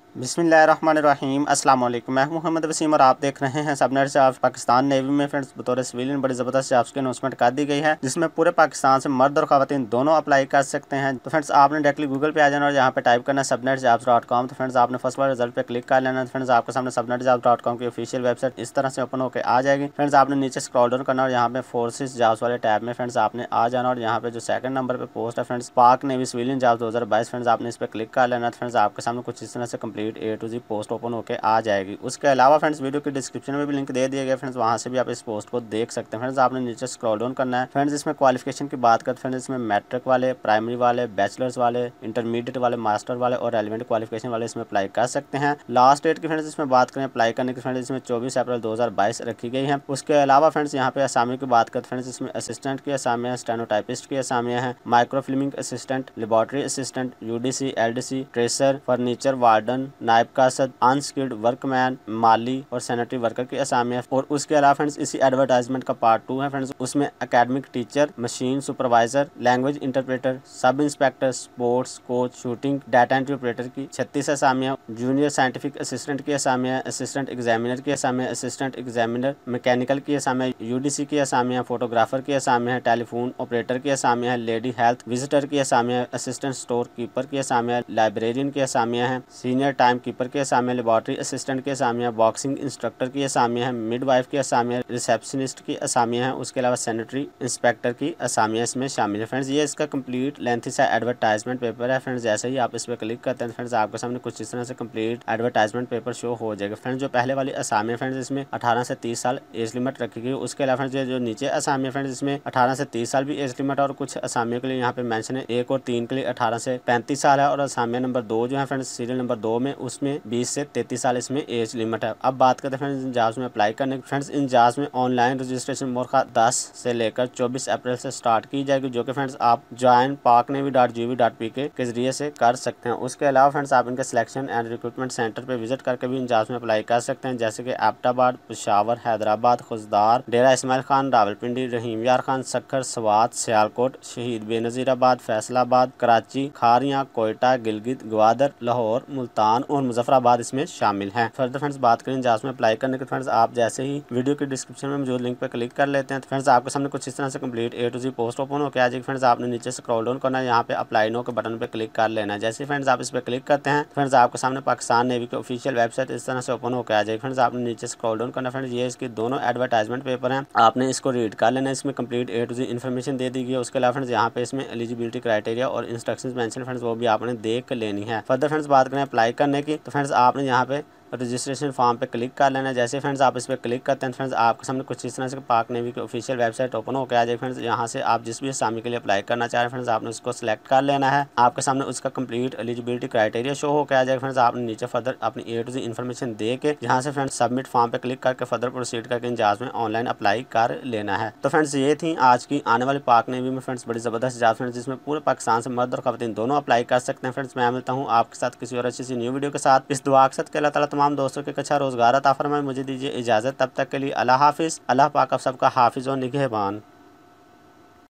बिस्मिल्लाहिर्रहमानिर्रहीम अस्सलाम वालेकुम। मैं मोहम्मद वसीम और आप देख रहे हैं सबनेट जॉब्स। पाकिस्तान नेवी में फ्रेंड्स बतौर सिविलियन बड़ी ज़बरदस्त जॉब्स की अनाउंसमेंट कर दी गई है, जिसमें पूरे पाकिस्तान से मर्द और ख़वातीन दोनों अप्लाई कर सकते हैं। तो फ्रेंड्स आपने डायरेक्टली गूगल पे आ जाना और यहाँ पे टाइप करना subnetjobs.com। तो फ्रेंड्स आपने फर्स्ट वाले रिजल्ट पे क्लिक कर लेना। फ्रेंड्स आपके सामने subnetjobs.com की ऑफिशियल वेबसाइट इस तरह से ओपन होकर आ जाएगी। फ्रेंड्स आपने नीचे स्क्रॉल डाउन करना और यहाँ पे फोर्सेस जॉब्स वाले टैब में फ्रेंड्स आपने आ जाना और यहाँ पे जो सेकंड नंबर पे पोस्ट है friends Pak navy civilian jobs 2022 friends आपने इस पर क्लिक कर लेना। फ्रेंड्स आपके सामने कुछ इस तरह से complete A to Z post open होकर आ जाएगी। उसके अलावा फ्रेंड्स वीडियो की डिस्क्रिप्शन में भी लिंक दे दिया गया फ्रेंड्स, वहां से भी आप इस पोस्ट को देख सकते हैं। फ्रेंड्स आपने नीचे स्क्रॉल डाउन करना है। फ्रेंड्स इसमें क्वालिफिकेशन की बात करते फ्रेंड्स इसमें मैट्रिक वाले, प्राइमरी वाले, बैचलर्स वाले, इंटरमीडिएट वाले, मास्टर वाले और रेलिवेंट क्वालिफिकेशन वाले इसमें अप्लाई कर सकते हैं। लास्ट डेट की फ्रेंड्स इसमें बात करें अप्लाई करने की फ्रेंड्स इसमें 24 अप्रैल 2022 रखी गई है। उसके अलावा फ्रेंड्स यहाँ पे असामी की बात करते फ्रेंड्स इसमें असिस्टेंट की असामियाँ, स्टेनोटाइपिस्ट की असामियाँ हैं, micro filming assistant, laboratory assistant, UDC, LDC, tracer, furniture warden, नायब कासद, अनस्किल्ड वर्कमैन, माली और सैनिटरी वर्कर की असामियाँ। और उसके अलावा फ्रेंड्स इसी एडवर्टाइजमेंट का पार्ट 2 है फ्रेंड्स, उसमें academic teacher, machine supervisor, language interpreter, sub inspector, sports coach, shooting, data entry operator की 36 असामियाँ, जूनियर साइंटिफिक असिस्टेंट की असामियाँ, असिस्टेंट एग्जामिनर की असामियाँ, असिस्टेंट एग्जामिनर मैकेनिकल की असामियाँ, UDC की असामियाँ, फोटोग्राफर की असामियाँ, टेलीफोन ऑपरेटर की असामियाँ, लेडी हेल्थ विजिटर की असामियाँ, असिस्टेंट स्टोर कीपर की असामियाँ, librarian की असामियाँ हैं, सीनियर टाइम कीपर की असामियाँ, लेबोरेटरी असिस्टेंट की असामियाँ, बॉक्सिंग इंस्ट्रक्टर की असामियाँ हैं, मिडवाइफ की असामियाँ, रिसेप्शनिस्ट की असामियाँ हैं। उसके अलावा सैनिटरी इंस्पेक्टर की असामियाँ इसमें शामिल है। फ्रेंड्स ये इसका कंप्लीट लेंथी सा एडवर्टाइजमेंट पेपर है। फ्रेंड्स जैसे ही आप इस पर क्लिक करते हैं फ्रेंड्स आपके सामने कुछ इस तरह से कंप्लीट एडवर्टाइजमेंट पेपर शो हो जाएगा। फ्रेंड्स जो पहले वाली असामियाँ फ्रेंड्स इसमें 18 से 30 साल एज लिमिट रखी गई। उसके अलावा फ्रेंड्स जो नीचे असामियाँ फ्रेंड्स इसमें 18 से 30 साल भी एज लिमिट और कुछ असामियों के लिए यहाँ पे मेंशन है 1 और 3 के लिए 18 से 35 साल है और असामिया नंबर 2 जो है फ्रेंड्स सीरियल नंबर 2 में उसमें 20 से 33 साल इसमें एज लिमिट है। अब बात करते हैं फ्रेंड्स इन जॉब्स में अप्लाई करने की। फ्रेंड्स इन जॉब्स में ऑनलाइन रजिस्ट्रेशन मोरखा 10 से लेकर 24 अप्रैल से स्टार्ट की जाएगी, जो कि फ्रेंड्स आप joinpaknavy.gov.pk के जरिए से कर सकते हैं। उसके अलावा फ्रेंड्स आप इनके सिलेक्शन एंड रिक्रूटमेंट सेंटर पे विजिट करके भी इन जॉब्स में अप्लाई कर सकते हैं, जैसे कि एबटाबाद, पेशावर, हैदराबाद, खुजदार, डेरा इस्माइल खान, रावलपिंडी, रहीम यार खान, सक्खर, स्वात, सियालकोट, शहीद बेनज़ीराबाद, फैसलाबाद, कराची, खारियां, कोयटा, गिलगित, ग्वादर, लाहौर, मुल्तान और मुजफ्फराबाद इसमें शामिल हैं। फर्दर फ्रेंड्स बात करें जॉब्स में अप्लाई करने के फ्रेंड्स आप जैसे ही वीडियो की डिस्क्रिप्शन में मौजूद लिंक पर क्लिक कर लेते हैं तो फ्रेंड्स आपके सामने कुछ इस तरह से complete A to Z post open होकर आ जाएगी। फ्रेंड्स आपने नीचे स्क्रॉल डाउन करना है, यहाँ पे अप्लाई नो के बटन पे क्लिक कर लेना है। जैसे फ्रेंड्स आप इस पर क्लिक करते हैं फ्रेंड्स आपके सामने पाकिस्तान नेवी की ऑफिशियल वेबसाइट इस तरह से ओपन होकर आ जाएगी। फ्रेंड्स आपने नीचे स्क्रॉल डाउन करना फ्रेंड्स ये इसके दोनों एडवर्टाइजमेंट पेपर हैं, आपने इसको रीड कर लेना है। इसमें complete A to Z information दे दी गई है। उसके अलावा फ्रेंड्स यहाँ पे इसमें एलिजिबिलिटी क्राइटेरिया और इंस्ट्रक्शंस मेंशन फ्रेंड्स वो भी आपने देख लेनी है। फर्दर फ्रेंड्स बात करें अप्लाई करने की तो फ्रेंड्स आपने यहाँ पे रजिस्ट्रेशन फॉर्म पे क्लिक कर लेना है। जैसे फ्रेंड्स आप इस पर क्लिक करते हैं फ्रेंड्स आपके सामने कुछ इस तरह से पाक नेवी की ऑफिशियल वेबसाइट ओपन होकर आ जाए। फ्रेंड्स यहाँ से आप जिस भी असामी के लिए अप्लाई करना चाह रहे हैं फ्रेंड्स आपने उसको सिलेक्ट कर लेना है। आपके सामने उसका कंप्लीट एलिजिबिलिटी क्राइटेरिया शो होकर आ जाएगा। फ्रेंड्स आपने नीचे फर्दर अपनी A to Z इन्फॉर्मेशन दे के यहाँ से फ्रेंड्स सबमिट फॉर्म पे क्लिक करके फर्दर प्रोसीड करके इन जॉब्स में ऑनलाइन अप्लाई कर लेना है। तो फ्रेंड्स ये थी आज की आने वाली पाक नेवी में फ्रेंड्स बड़ी ज़बरदस्त जॉब फ्रेंड्स जिसमें पूरे पाकिस्तान से मर्द और खवातीन दोनों अप्लाई कर सकते हैं। फ्रेंड्स मैं मिलता हूँ आपके साथ किसी और अच्छी सी न्यू वीडियो के साथ। इस दुआ के साथ कि अल्लाह ताला तमाम दोस्तों के अच्छा रोजगार अता फरमाए। मुझे दीजिए इजाज़त, तब तक के लिए अल्लाह हाफिज़। अल्लाह पाक आप सबका हाफिज़ और निगहबान।